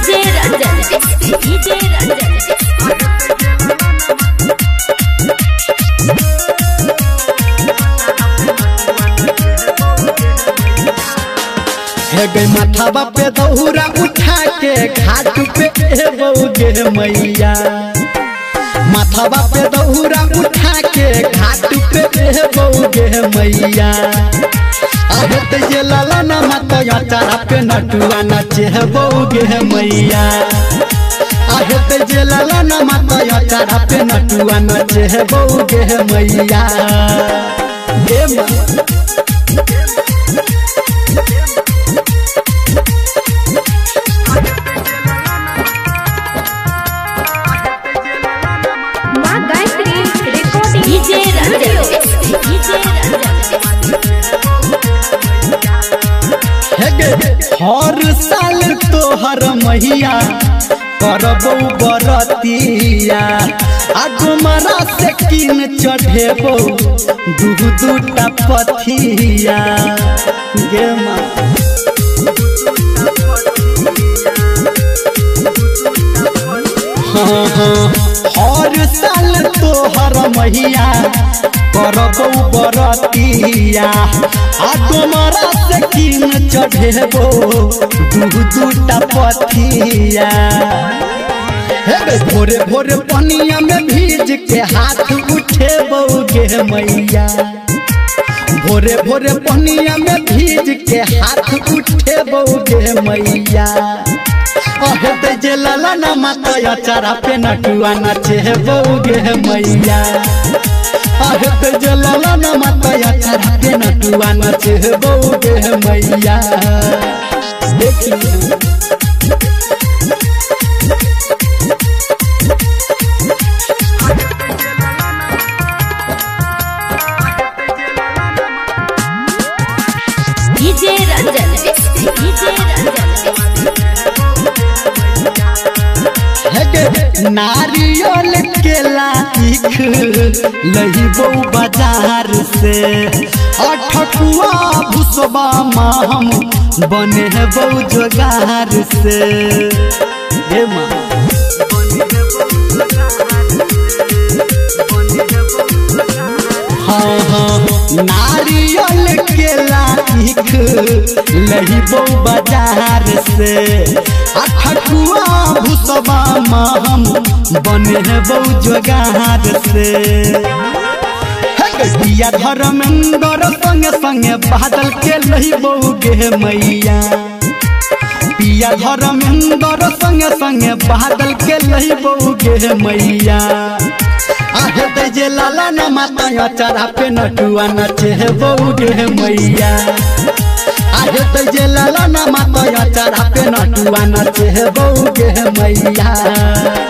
DJ Ranjan DJ Ranjan हे गई माथा पे दौरा उठा के घाट पे बउगे मैया माथा पे दौरा उठा के घाट पे बउगे मैया आहत जे लाला ना माता अचारा पे नटुआ नाचे बउगे मैया आहत जे लाला ना माता अचारा पे नटुआ नाचे बउगे मैया डीजे रंजन हर साल तोहर मैया करबो बरतिया आगुमरा से किन चढ़ेबो दूटा पथिया गे माँ हर साल तोहर मैया करबो बरतिया आगुमरा से किन चढ़ेबो दूटा पथिया भोरे भोरे पनिया में भीज के हाथ उठे बउगे मैया भोरे भोरे पनिया में भीज के हाथ उठे बउगे मैया अहत जे लाला ना माता अचारा पे नटुआ नाचे बउगे मैया आहत जे लाला ना माता अचारा पे नटुआ नाचे बउगे मैया डीजे रंजन डीजे रंजन नारियल केला सीख लहिबो बाजार से अठकुआ भुसबा हम बने है बौ जोगार से हे माँ हाँ हाँ नारियल केला सीख लहिबो बाजार से अठकुआ भुसबा हम बने है बौ जोगार से पिया धर्मेंद्र संगे संगे बादल के लहिबोगे मैया पिया धर्मेंद्र संगे संगे बादल के लहिबोगे मैया आहत जे लाला ना माता अचारा पे नटुआ नाचे बउगे मैया आहत जे लाला ना माता अचारा पे नटुआ नाचे बउगे मैया।